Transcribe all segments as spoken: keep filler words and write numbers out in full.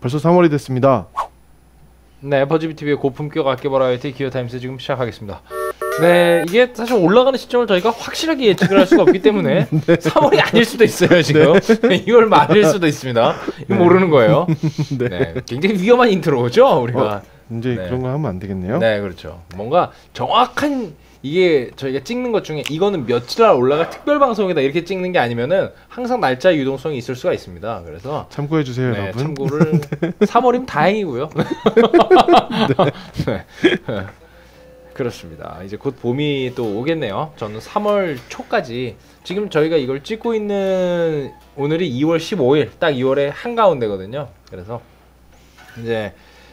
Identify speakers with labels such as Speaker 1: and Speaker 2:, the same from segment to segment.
Speaker 1: 벌써 삼월이 됐습니다.
Speaker 2: 네, 버즈비티비의 고품격 악기 버라이어티 기어타임스 지금 시작하겠습니다. 네, 이게 사실 올라가는 시점을 저희가 확실하게 예측을 할 수가 없기 때문에 네. 삼월이 아닐 수도 있어요 지금. 네. 이월 말일 수도 있습니다. 이거 네. 모르는 거예요. 네. 네, 굉장히 위험한 인트로죠 우리가.
Speaker 1: 어, 이제 네. 그런 거 하면 안 되겠네요.
Speaker 2: 네, 그렇죠. 뭔가 정확한 이게 저희가 찍는 것 중에 이거는 며칠 날 올라갈 특별 방송이다 이렇게 찍는 게 아니면은 항상 날짜 유동성이 있을 수가 있습니다. 그래서
Speaker 1: 참고해 주세요,
Speaker 2: 네,
Speaker 1: 여러분.
Speaker 2: 참고를 삼월이면 다행이고요. 네. 네. 그렇습니다. 이제 곧 봄이 또 오겠네요. 저는 삼월 초까지 지금 저희가 이걸 찍고 있는 오늘이 이월 십오일 딱 이월의 한가운데거든요. 그래서 이제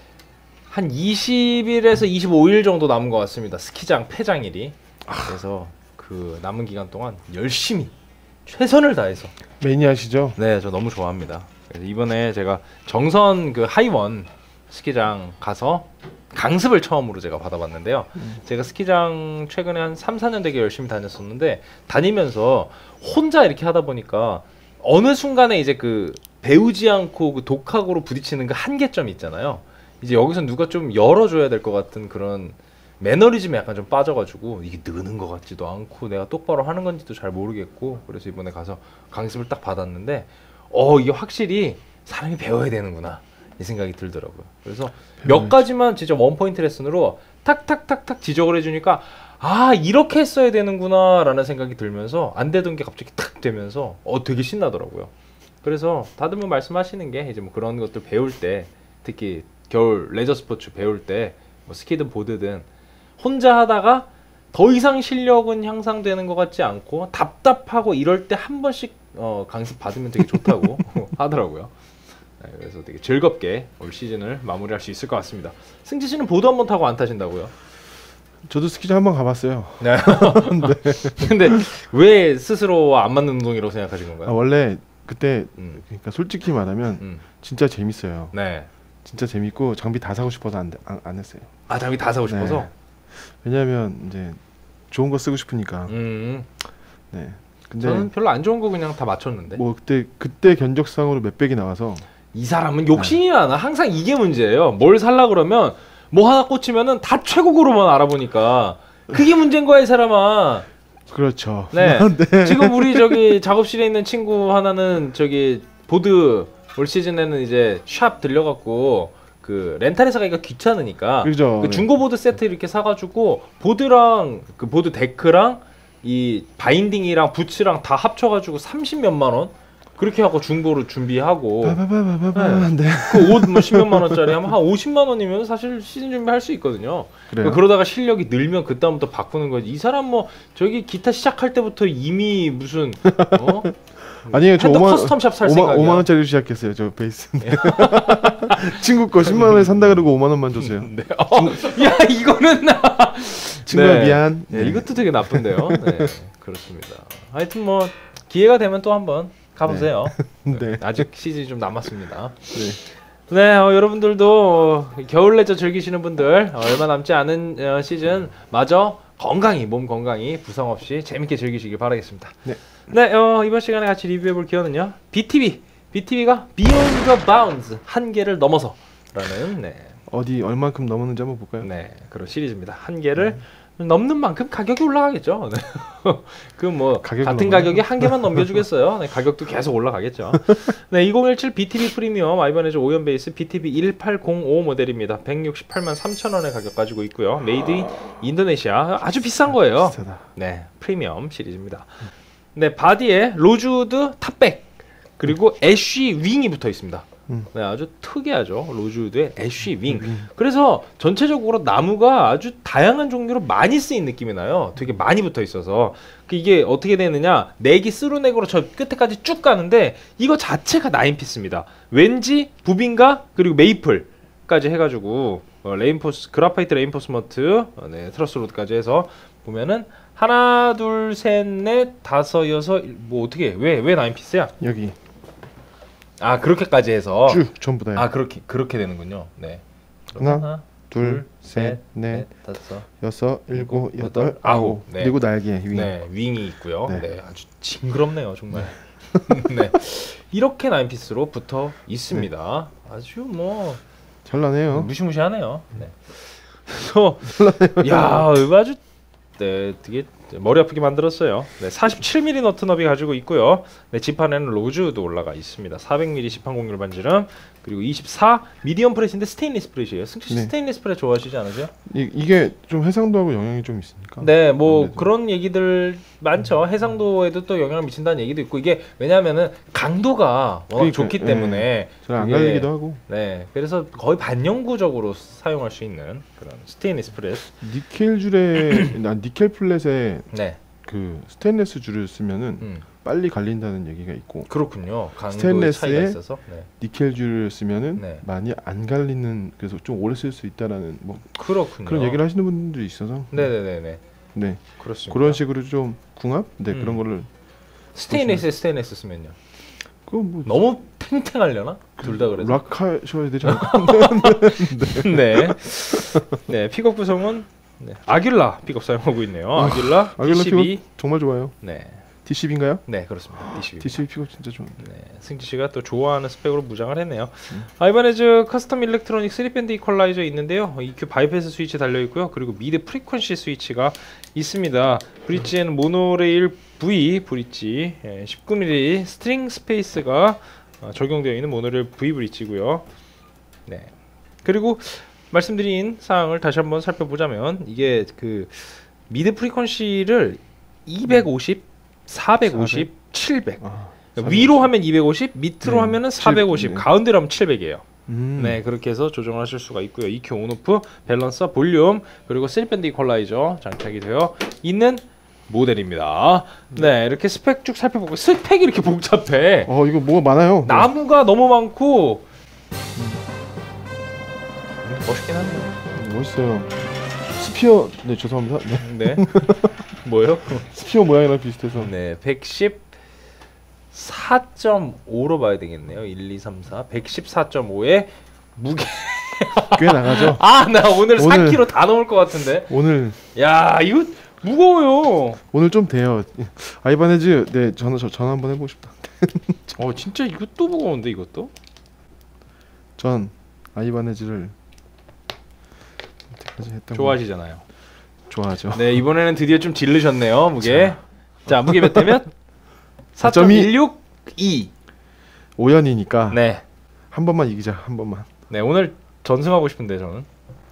Speaker 2: 한 이십일에서 이십오일 정도 남은 것 같습니다. 스키장 폐장일이. 그래서 그 남은 기간 동안 열심히 최선을 다해서
Speaker 1: 매니아시죠?
Speaker 2: 네, 저 너무 좋아합니다. 그래서 이번에 제가 정선 그 하이원 스키장 가서 강습을 처음으로 제가 받아봤는데요. 음. 제가 스키장 최근에 한 삼, 사 년 되게 열심히 다녔었는데 다니면서 혼자 이렇게 하다 보니까 어느 순간에 이제 그 배우지 않고 그 독학으로 부딪히는 그 한계점이 있잖아요. 이제 여기서 누가 좀 열어줘야 될 것 같은 그런 매너리즘에 약간 좀 빠져가지고 이게 느는 것 같지도 않고 내가 똑바로 하는 건지도 잘 모르겠고 그래서 이번에 가서 강습을 딱 받았는데 어 이게 확실히 사람이 배워야 되는구나 이 생각이 들더라고요. 그래서 몇 가지만 진짜 원포인트 레슨으로 탁탁탁탁 지적을 해주니까 아 이렇게 했어야 되는구나 라는 생각이 들면서 안 되던 게 갑자기 탁 되면서 어 되게 신나더라고요. 그래서 다들 뭐 말씀하시는 게 이제 뭐 그런 것들 배울 때 특히 겨울 레저 스포츠 배울 때 뭐 스키든 보드든 혼자 하다가 더 이상 실력은 향상되는 것 같지 않고 답답하고 이럴 때 한 번씩 어, 강습 받으면 되게 좋다고 하더라고요. 네, 그래서 되게 즐겁게 올 시즌을 마무리할 수 있을 것 같습니다. 승지 씨는 보드 한 번 타고 안 타신다고요?
Speaker 1: 저도 스키장 한 번 가봤어요.
Speaker 2: 네. 네. 근데 왜 스스로 안 맞는 운동이라고 생각하신 건가요?
Speaker 1: 아, 원래 그때 음. 그러니까 솔직히 말하면 음. 진짜 재밌어요.
Speaker 2: 네.
Speaker 1: 진짜 재밌고 장비 다 사고 싶어서 안, 안, 안 했어요.
Speaker 2: 아 장비 다 사고 싶어서?
Speaker 1: 네. 왜냐하면 이제 좋은 거 쓰고 싶으니까.
Speaker 2: 음.
Speaker 1: 네. 근데
Speaker 2: 저는 별로 안 좋은 거 그냥 다 맞췄는데.
Speaker 1: 뭐 그때 그때 견적상으로 몇백이 나와서.
Speaker 2: 이 사람은 욕심이 네. 많아. 항상 이게 문제예요. 뭘 살라 그러면 뭐 하나 꽂히면은 다 최고급으로만 알아보니까 그게 문제인 거야 이 사람아.
Speaker 1: 그렇죠.
Speaker 2: 네. 네. 지금 우리 저기 작업실에 있는 친구 하나는 저기 보드 올 시즌에는 이제 샵 들려갖고 그 렌탈해서 가기가 귀찮으니까
Speaker 1: 그렇죠.
Speaker 2: 그 중고 보드 세트 이렇게 사가지고 보드랑 그 보드 데크랑 이 바인딩이랑 부츠랑 다 합쳐가지고 삼십 몇만 원 그렇게 하고 중고로 준비하고
Speaker 1: 네.
Speaker 2: 그 옷 뭐 십몇만 원짜리 하면 한 오십만 원이면 사실 시즌 준비할 수 있거든요. 그래요? 그러다가 실력이 늘면 그다음부터 바꾸는 거지. 이 사람 뭐 저기 기타 시작할 때부터 이미 무슨 어?
Speaker 1: 아니에요. 저 오만,
Speaker 2: 커스텀샵 살 생각이야.
Speaker 1: 오만 원짜리로 시작했어요. 저 베이스. 친구 거 십만 원에 산다 그러고 오만 원만 줬어요.
Speaker 2: 네. 어, 야 이거는
Speaker 1: 친구야 네. 미안.
Speaker 2: 네, 이것도 되게 나쁜데요. 네, 그렇습니다. 하여튼 뭐 기회가 되면 또 한번 가보세요. 네. 네. 아직 시즌이 좀 남았습니다. 네, 네 어, 여러분들도 겨울 레저 즐기시는 분들 어, 얼마 남지 않은 어, 시즌 마저 건강히 몸 건강히 부상 없이 재밌게 즐기시길 바라겠습니다. 네, 네 어, 이번 시간에 같이 리뷰해볼 기어는요 비티비 비티비가 Beyond the Bounds 한계를 넘어서 라는 네.
Speaker 1: 어디 얼만큼 넘었는지 한번 볼까요?
Speaker 2: 네, 그런 시리즈입니다. 한계를 음. 넘는 만큼 가격이 올라가겠죠. 네. 그 뭐 같은 넘어요? 가격이 한 개만 넘겨주겠어요. 네, 가격도 계속 올라가겠죠. 네, 이천십칠 비티비 프리미엄 아이바네즈 오연 베이스 비티비 일팔공오 모델입니다. 백육십팔만 삼천 원의 가격 가지고 있고요. 메이드 인 인도네시아 아주 비싼 거예요.
Speaker 1: 비싸다.
Speaker 2: 네, 프리미엄 시리즈입니다. 네, 바디에 로즈우드 탑백 그리고 애쉬 윙이 붙어 있습니다. 음. 네, 아주 특이하죠. 로즈우드의 애쉬 윙. 음. 그래서 전체적으로 나무가 아주 다양한 종류로 많이 쓰인 느낌이 나요. 되게 많이 붙어 있어서 이게 어떻게 되느냐 넥이 스루넥으로 저 끝에까지 쭉 가는데 이거 자체가 나인피스입니다. 왠지 부빈가 그리고 메이플까지 해가지고 어, 레인포스 그라파이트 레인포스먼트 어, 네, 트러스 로드까지 해서 보면은 하나 둘 셋 넷 다섯 여섯 뭐 어떻게 왜 왜 나인피스야?
Speaker 1: 여기
Speaker 2: 아 그렇게까지 해서
Speaker 1: 쭉 전부 다요.
Speaker 2: 아 그렇게 그렇게 되는군요. 네.
Speaker 1: 하나, 하나 둘, 셋, 넷, 다섯, 여섯, 일곱, 여덟, 아홉. 네. 그리고 날개 윙.
Speaker 2: 네, 윙이 있고요. 네, 네 아주 징그럽네요, 정말. 네, 이렇게 나인 피스로 붙어 있습니다. 네. 아주 뭐
Speaker 1: 잘 나네요.
Speaker 2: 무시무시하네요. 네. 그래서 야, 아주 네, 되게 머리 아프게 만들었어요. 네, 사십칠 밀리미터 너트너비 가지고 있고요. 네, 지판에는 로즈도 올라가 있습니다. 사백 밀리미터 시판 공률 반지름, 그리고 이십사 미디엄 프렛인데 스테인리스 프렛이에요. 승치
Speaker 1: 네.
Speaker 2: 스테인리스 프렛 좋아하시지 않으세요?
Speaker 1: 이, 이게 좀 해상도하고 영향이 좀 있으니까.
Speaker 2: 네, 뭐
Speaker 1: 아무래도.
Speaker 2: 그런 얘기들 많죠. 해상도에도 또 영향을 미친다는 얘기도 있고, 이게 왜냐하면은 강도가 워낙
Speaker 1: 그러니까,
Speaker 2: 좋기
Speaker 1: 네.
Speaker 2: 때문에
Speaker 1: 잘 안
Speaker 2: 그게-
Speaker 1: 갈리기도 하고.
Speaker 2: 네, 그래서 거의 반영구적으로 사용할 수 있는 그런 스테인리스 프렛.
Speaker 1: 니켈 줄에 나 니켈 플랫에
Speaker 2: 네,
Speaker 1: 그 스테인레스 줄을 쓰면은
Speaker 2: 음,
Speaker 1: 빨리 갈린다는 얘기가 있고
Speaker 2: 그렇군요. 강도의
Speaker 1: 스테인리스에
Speaker 2: 차이가 있어서. 네.
Speaker 1: 니켈 줄을 쓰면은
Speaker 2: 네.
Speaker 1: 많이 안 갈리는, 그래서 좀 오래 쓸 수 있다라는 뭐
Speaker 2: 그렇군요.
Speaker 1: 그런 얘기를 하시는 분들이 있어서
Speaker 2: 네네네네.
Speaker 1: 네
Speaker 2: 그렇습니다.
Speaker 1: 그런 식으로 좀 궁합 네
Speaker 2: 음.
Speaker 1: 그런 거를
Speaker 2: 스테인리스에 스테인리스 쓰면요.
Speaker 1: 그뭐
Speaker 2: 너무 탱탱하려나? 둘 다 그래서.
Speaker 1: 락 하셔야 되지 않을까?
Speaker 2: 네. 네. 픽업 구성은 네. 아귤라 픽업 사용하고 있네요. 아귤라
Speaker 1: 아귤라
Speaker 2: 디씨비.
Speaker 1: 정말 좋아요.
Speaker 2: 네.
Speaker 1: 디씨비인가요?
Speaker 2: 네, 그렇습니다. 디씨비.
Speaker 1: 디씨비 픽업 진짜 좋은데.
Speaker 2: 네, 승지 씨가 또 좋아하는 스펙으로 무장을 했네요.
Speaker 1: 음.
Speaker 2: 아이바네즈 커스텀 일렉트로닉 쓰리 밴드 이퀄라이저 있는데요. 이큐 바이패스 스위치 달려 있고요. 그리고 미드 프리퀀시 스위치가 있습니다. 브릿지에는 모노레일 V 브릿지 예, 십구 밀리미터 스트링 스페이스가 어, 적용되어 있는 모노레일 V 브릿지고요. 네. 그리고 말씀드린 사항을 다시 한번 살펴보자면, 이게 그 미드 프리퀀시를 이백오십, 사백오십, 칠백.
Speaker 1: 아,
Speaker 2: 위로 하면 이백오십, 밑으로
Speaker 1: 네,
Speaker 2: 하면은 사백오십,
Speaker 1: 네.
Speaker 2: 가운데로 하면 칠백이에요.
Speaker 1: 음.
Speaker 2: 네, 그렇게 해서 조정하실 수가 있고요. 이큐 온오프, 밸런서, 볼륨, 그리고 쓰리 밴드 이퀄라이저 장착이 되어 있는 모델입니다. 네, 이렇게 스펙 쭉 살펴보고, 스펙이 이렇게 복잡해.
Speaker 1: 어 이거 뭐가 많아요.
Speaker 2: 나무가 너무 많고 멋있긴 하네요.
Speaker 1: 네, 멋있어요. 스피어 네 죄송합니다. 네.
Speaker 2: 네. 뭐요?
Speaker 1: 스피어 모양이랑 비슷해서.
Speaker 2: 네, 백십사 점 오로 봐야 되겠네요. 일, 이, 삼, 사. 백십사 점 오의 무게.
Speaker 1: 꽤 나가죠.
Speaker 2: 아, 나 오늘,
Speaker 1: 오늘-
Speaker 2: 사 킬로그램 다 넘을 것 같은데.
Speaker 1: 오늘
Speaker 2: 야, 이거 무거워요.
Speaker 1: 오늘 좀 돼요. 아이바네즈 네 전화 저 전화 한번 해보고 싶다.
Speaker 2: 어, 진짜 이것도 무거운데, 이것도?
Speaker 1: 전 아이바네즈를 여태까지 했던
Speaker 2: 좋아하시잖아요.
Speaker 1: 거 좋아하죠.
Speaker 2: 네, 이번에는 드디어 좀 질르셨네요, 무게. 자, 무게 몇 대면? 사 점 일육이.
Speaker 1: 오연이니까
Speaker 2: 네.
Speaker 1: 한 번만 이기자. 한 번만.
Speaker 2: 네, 오늘 전승하고 싶은데, 저는.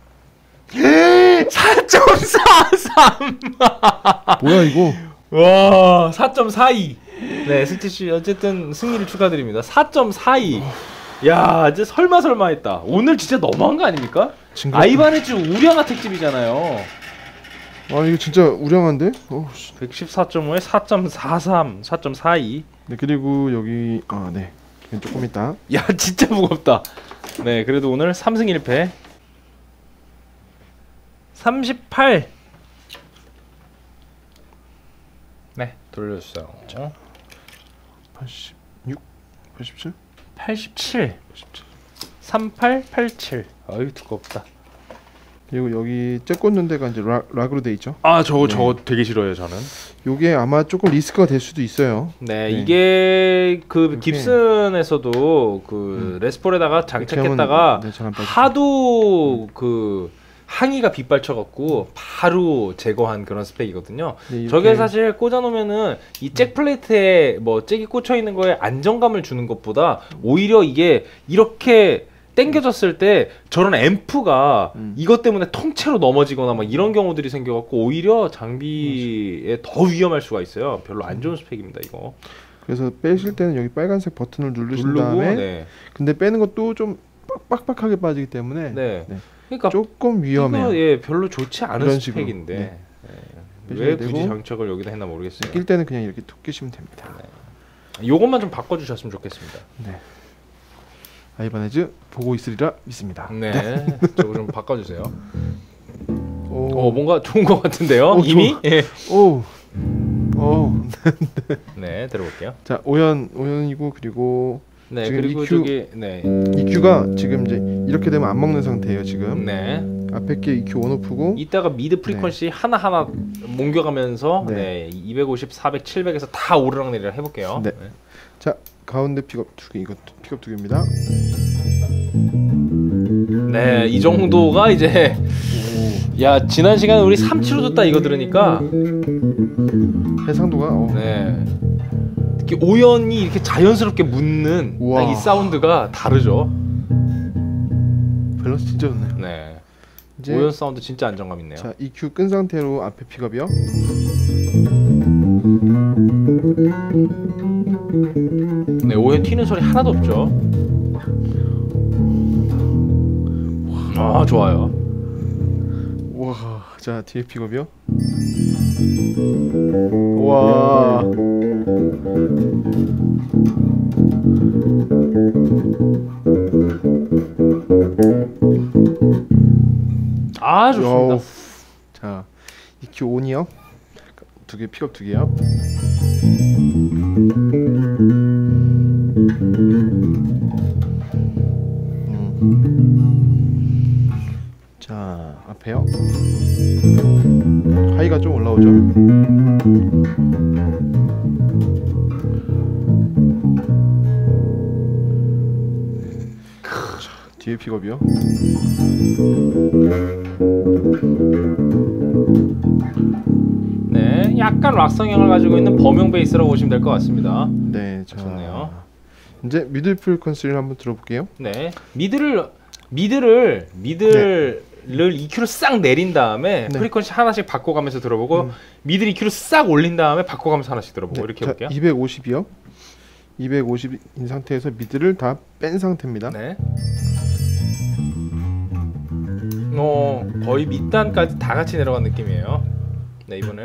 Speaker 2: 사 점 사삼.
Speaker 1: 뭐야 이거?
Speaker 2: 와, 사 점 사이. 네, 스티 씨 어쨌든 승리를 축하드립니다. 사 점 사이. 야, 이제 설마 설마 했다. 오늘 진짜 너무한 거 아닙니까?
Speaker 1: 징그럽다.
Speaker 2: 아이바네즈 우량아 택집이잖아요.
Speaker 1: 아 이거 진짜 우량한데? 어, 씨.
Speaker 2: 백십사 점 오에 사 점 사삼, 사 점 사이.
Speaker 1: 네 그리고 여기 아 네. 이건 조금 있다.
Speaker 2: 야, 진짜 무겁다. 네, 그래도 오늘 삼 승 일 패. 삼십팔. 네, 돌려주세요.
Speaker 1: 팔십육, 팔십칠,
Speaker 2: 팔십칠.
Speaker 1: 팔십칠.
Speaker 2: 삼팔 팔칠. 아유, 두껍다.
Speaker 1: 그리고 여기 째 꽂는 데가 이제 락, 락으로 돼 있죠.
Speaker 2: 아, 저거
Speaker 1: 네.
Speaker 2: 저거 되게 싫어요, 저는.
Speaker 1: 요게 아마 조금 리스크가 될 수도 있어요.
Speaker 2: 네,
Speaker 1: 네.
Speaker 2: 이게 그
Speaker 1: 이렇게.
Speaker 2: 깁슨에서도 그
Speaker 1: 음.
Speaker 2: 레스폴에다가
Speaker 1: 이렇게
Speaker 2: 장착했다가
Speaker 1: 하면, 네, 잘안 빠지죠.
Speaker 2: 하도 그 항이가 빗발쳐갖고 바로 제거한 그런 스펙이거든요.
Speaker 1: 네,
Speaker 2: 저게
Speaker 1: 이렇게
Speaker 2: 사실 꽂아놓으면은 이 잭 플레이트에 뭐 잭이 꽂혀 있는 거에 안정감을 주는 것보다 오히려 이게 이렇게 당겨졌을 때 저런 앰프가
Speaker 1: 음.
Speaker 2: 이것 때문에 통째로 넘어지거나 막 이런 경우들이 생겨갖고 오히려 장비에 더 위험할 수가 있어요. 별로 안 좋은 스펙입니다, 이거.
Speaker 1: 그래서 빼실 때는 여기 빨간색 버튼을 누르신
Speaker 2: 누르고,
Speaker 1: 다음에
Speaker 2: 네.
Speaker 1: 근데 빼는 것도 좀 빡- 빡빡하게 빠지기 때문에
Speaker 2: 네.
Speaker 1: 네.
Speaker 2: 그러니까
Speaker 1: 조금 위험해요.
Speaker 2: 이거, 예, 별로 좋지 않은
Speaker 1: 이런 식으로.
Speaker 2: 스펙인데
Speaker 1: 네.
Speaker 2: 예. 왜
Speaker 1: 빼셔야
Speaker 2: 굳이
Speaker 1: 되고.
Speaker 2: 장착을 여기다 했나 모르겠어요.
Speaker 1: 낄 때는 그냥 이렇게 툭 끼시면 됩니다.
Speaker 2: 요것만 좀 바꿔주셨으면 좋겠습니다.
Speaker 1: 네. 아이바네즈 보고 있으리라 믿습니다.
Speaker 2: 네, 저거 좀 바꿔주세요.
Speaker 1: 오,
Speaker 2: 어, 뭔가 좋은 것 같은데요,
Speaker 1: 오,
Speaker 2: 이미? 예.
Speaker 1: 오, 오.
Speaker 2: 네, 들어볼게요.
Speaker 1: 자 오연 오연이고 그리고
Speaker 2: 네,
Speaker 1: 지금
Speaker 2: 그리고
Speaker 1: 이큐
Speaker 2: 저기 네,
Speaker 1: 이큐가 지금 이제 이렇게 되면 안 먹는 상태예요 지금.
Speaker 2: 네,
Speaker 1: 앞에 게 이큐 원오프고
Speaker 2: 이따가 미드 프리퀀시 네. 하나하나 옮겨가면서 네. 네, 이백오십, 사백, 칠백에서 다 오르락내리락 해볼게요.
Speaker 1: 네. 네. 자, 가운데 픽업 두 개, 이거 픽업 두 개입니다.
Speaker 2: 네, 이 정도가 이제 오. 야, 지난 시간에 우리 삼 칠오 줬다 이거 들으니까
Speaker 1: 해상도가 어.
Speaker 2: 네. 특히 오연이 이렇게 자연스럽게 묻는 이 사운드가 다르죠.
Speaker 1: 밸런스 진짜 좋네요.
Speaker 2: 네. 이제 오연 사운드 진짜 안정감 있네요.
Speaker 1: 자, 이큐 끈 상태로 앞에 픽업이요.
Speaker 2: 네, 오연 튀는 소리 하나도 없죠. 아, 좋아요.
Speaker 1: 와, 자, 뒤에 픽업이요. 와.
Speaker 2: 아, 좋습니다.
Speaker 1: 요우. 자, 이큐 온이요. 두 개 픽업 두 개요. 음. 자, 앞에요. 하이가 좀 올라오죠. 자, 뒤에 픽업이요.
Speaker 2: 네, 약간 락 성향을 가지고 있는 범용 베이스라고 보시면 될 것 같습니다.
Speaker 1: 네, 자, 좋네요. 이제 미드 프리퀀시를 한번 들어볼게요.
Speaker 2: 네, 미드를 미드를 미드를 네. 이큐를 싹 내린 다음에 네. 프리퀀시 하나씩 바꿔가면서 들어보고 음. 미드 이큐를 싹 올린 다음에 바꿔가면서 하나씩 들어보고 네. 이렇게 해볼게요.
Speaker 1: 이백오십이요. 이백오십인 상태에서 미드를 다 뺀 상태입니다.
Speaker 2: 네. 어, 거의 밑단까지 다 같이 내려간 느낌이에요. 네, 이번에는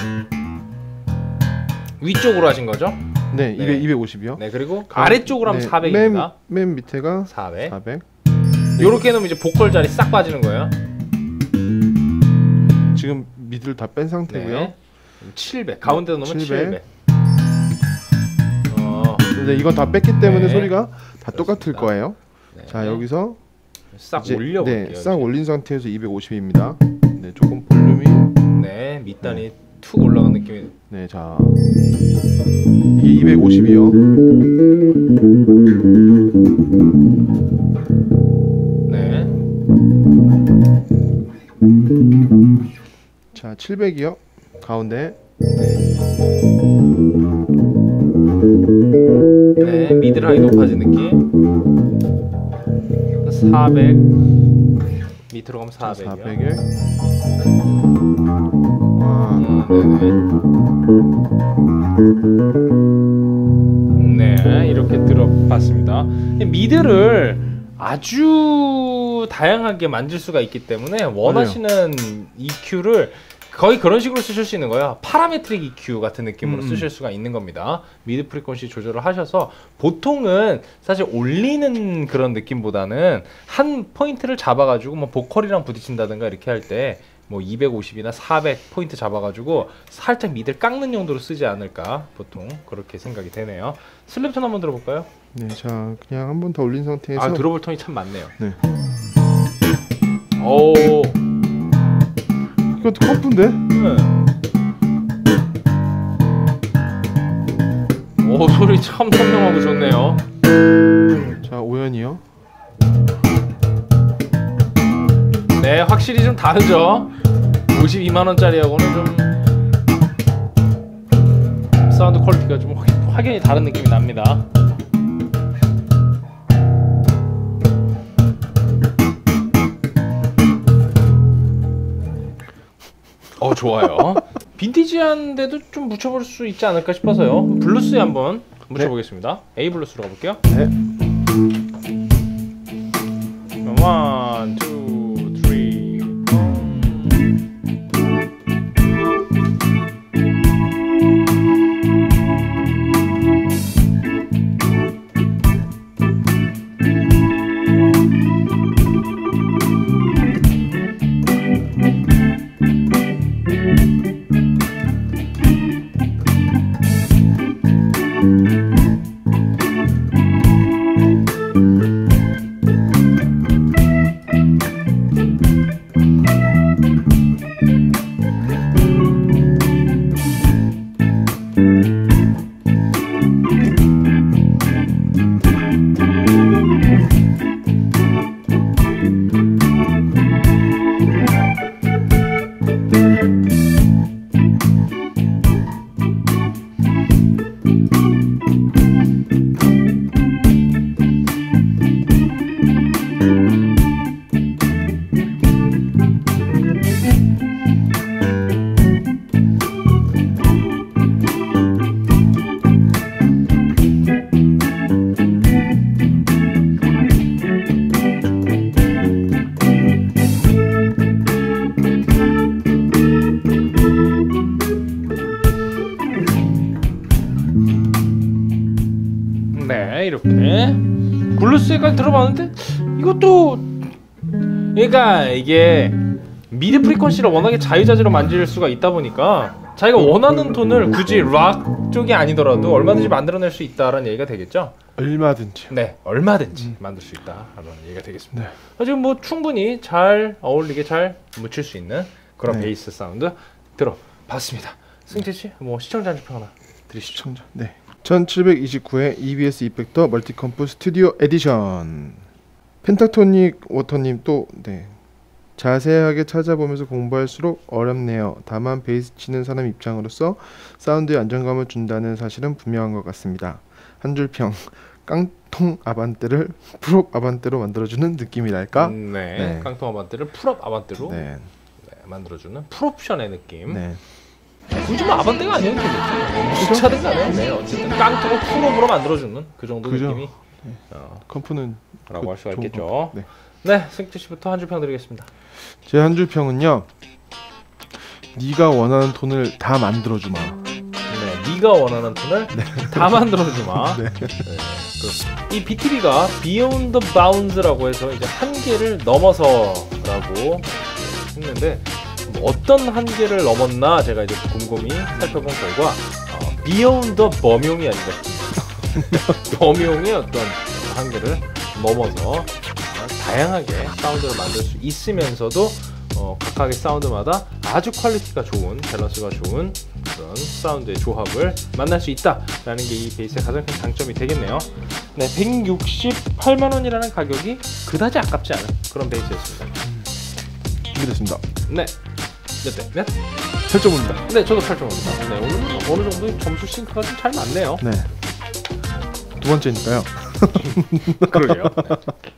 Speaker 2: 위쪽으로 하신 거죠?
Speaker 1: 네, 네. 이백오십이요.
Speaker 2: 네, 그리고 가, 아래쪽으로 하면 네, 사백입니다.
Speaker 1: 맨, 맨 밑에가
Speaker 2: 사백.
Speaker 1: 사백.
Speaker 2: 요렇게 놓으면 이제 보컬 자리 싹 빠지는 거예요.
Speaker 1: 지금 미드를 다 뺀 상태고요.
Speaker 2: 네. 칠백. 가운데다 놓으면 칠백. 칠백.
Speaker 1: 어. 근데 이건 다 뺐기 때문에 네. 소리가 다 그렇습니다. 똑같을 거예요. 네. 자, 여기서
Speaker 2: 싹 올려 볼게요.
Speaker 1: 네, 싹 올린 상태에서 이백오십입니다. 네, 조금 볼륨이
Speaker 2: 네, 밑단이 네. 툭 올라간 느낌이.
Speaker 1: 네, 자. 이게 이백오십이요.
Speaker 2: 네.
Speaker 1: 자, 칠백이요. 가운데.
Speaker 2: 네, 미들 하이 높아진 느낌. 사백. 밑으로 가면 사백이요.
Speaker 1: 사백을. 아,
Speaker 2: 음, 네네. 네, 이렇게 들어봤습니다. 미드를 아주 다양하게 만질 수가 있기 때문에 원하시는 맞아요. 이큐를 거의 그런 식으로 쓰실 수 있는 거예요. 파라메트릭 이큐 같은 느낌으로 음. 쓰실 수가 있는 겁니다. 미드 프리퀀시 조절을 하셔서 보통은 사실 올리는 그런 느낌보다는 한 포인트를 잡아가지고 뭐 보컬이랑 부딪힌다든가 이렇게 할 때 뭐 이백오십이나 사백 포인트 잡아가지고 살짝 미드를 깎는 용도로 쓰지 않을까 보통 그렇게 생각이 되네요. 슬랩톤 한번 들어볼까요?
Speaker 1: 네, 자 그냥 한 번 더 올린 상태에서
Speaker 2: 아 들어볼 톤이 참 많네요.
Speaker 1: 네.
Speaker 2: 오.
Speaker 1: 이것도 컴프인데?
Speaker 2: 네. 오 소리 참 선명하고 좋네요.
Speaker 1: 자 오연이요.
Speaker 2: 네 확실히 좀 다르죠. 오십이만 원짜리하고는 좀 사운드 퀄리티가 좀 확, 확연히 다른 느낌이 납니다. 어 좋아요. 빈티지한데도 좀 묻혀볼 수 있지 않을까 싶어서요. 블루스에 한번 묻혀보겠습니다. 네. A 블루스로 가볼게요.
Speaker 1: 네.
Speaker 2: 원, 투, 쓰리. 네, 이렇게 글루스까지 들어봤는데 이것도 그러니까 이게 미드 프리퀀시를 워낙에 자유자재로 만질 수가 있다 보니까 자기가 원하는 톤을 굳이 락 쪽이 아니더라도 얼마든지 만들어낼 수 있다라는 얘기가 되겠죠.
Speaker 1: 얼마든지.
Speaker 2: 네, 얼마든지 음. 만들 수 있다라는 얘기가 되겠습니다.
Speaker 1: 네.
Speaker 2: 지금 뭐 충분히 잘 어울리게 잘 묻힐 수 있는 그런 네. 베이스 사운드 들어봤습니다. 승재 씨, 뭐 시청자 한 줄 하나 드리시죠.
Speaker 1: 시청자. 네. 천칠백이십구 회 이비에스 이펙터 멀티컴프 스튜디오 에디션. 펜타토닉 워터님 또 네. 자세하게 찾아보면서 공부할수록 어렵네요. 다만 베이스 치는 사람 입장으로서 사운드에 안정감을 준다는 사실은 분명한 것 같습니다. 한 줄 평. 깡통 아반떼를 풀업 아반떼로 만들어주는 느낌이랄까?
Speaker 2: 음, 네. 네. 깡통 아반떼를 풀업 아반떼로 네. 네, 만들어주는 풀옵션의 느낌. 네. 굳이 뭐 아반떼가 아니어도 되겠죠. 무차든 간에 네, 어쨌든 깡통을 풀업으로 만들어주는 그 정도 그죠? 느낌이
Speaker 1: 네. 어, 컴프는
Speaker 2: 라고 할 수가 있겠죠. 네, 네 승재 씨부터 한 줄 평 드리겠습니다.
Speaker 1: 제 한 줄 평은요. 네가 원하는 톤을 다 만들어주마.
Speaker 2: 네, 네가 원하는 톤을 네. 다 만들어주마. 네. 네. 그, 이 비티비가 Beyond the Bounds라고 해서 이제 한계를 넘어서라고 했는데 뭐 어떤 한계를 넘었나 제가 이제 곰곰이 살펴본 결과 어, Beyond the 범용이 아닌가 싶습니다. 범용의 어떤 한계를 넘어서 다양하게 사운드를 만들 수 있으면서도 어, 각각의 사운드마다 아주 퀄리티가 좋은, 밸런스가 좋은 그런 사운드의 조합을 만날 수 있다라는 게 이 베이스의 가장 큰 장점이 되겠네요. 네, 백육십팔만 원이라는 가격이 그다지 아깝지 않은 그런 베이스였습니다.
Speaker 1: 음, 준비됐습니다.
Speaker 2: 네, 몇 대? 몇?
Speaker 1: 팔 점 오입니다.
Speaker 2: 네, 저도 팔 점 오입니다. 네, 오늘 어느 정도 점수 싱크가 좀 잘 맞네요.
Speaker 1: 네, 두 번째니까요.
Speaker 2: 그러게요. 네.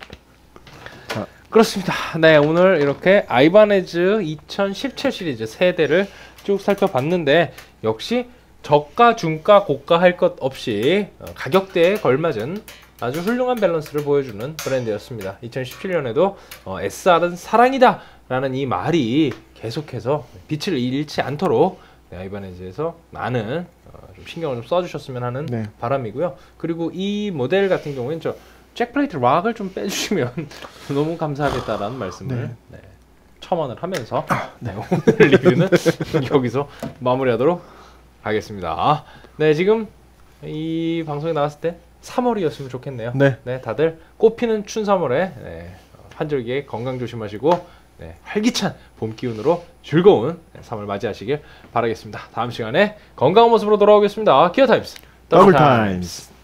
Speaker 2: 그렇습니다. 네, 오늘 이렇게 아이바네즈 이천십칠 시리즈 세 대를 쭉 살펴봤는데 역시 저가, 중가, 고가 할 것 없이 가격대에 걸맞은 아주 훌륭한 밸런스를 보여주는 브랜드였습니다. 이천십칠 년에도 어, 에스알은 사랑이다 라는 이 말이 계속해서 빛을 잃지 않도록 네, 아이바네즈에서 많은 어, 좀 신경을 좀 써주셨으면 하는 네. 바람이고요. 그리고 이 모델 같은 경우에는 저 잭플레이트 락을 좀 빼주시면 너무 감사하겠다라는 말씀을 네. 네, 첨언을 하면서 아, 네, 오늘 리뷰는 여기서 마무리하도록 하겠습니다. 네, 지금 이 방송이 나왔을 때 삼월이었으면 좋겠네요. 네, 네 다들 꽃피는 춘 삼월에 네, 환절기에 건강 조심하시고 네, 활기찬 봄 기운으로 즐거운 네, 삼월 맞이하시길 바라겠습니다. 다음 시간에 건강한 모습으로 돌아오겠습니다. 기어 타임스
Speaker 1: 더블 타임스.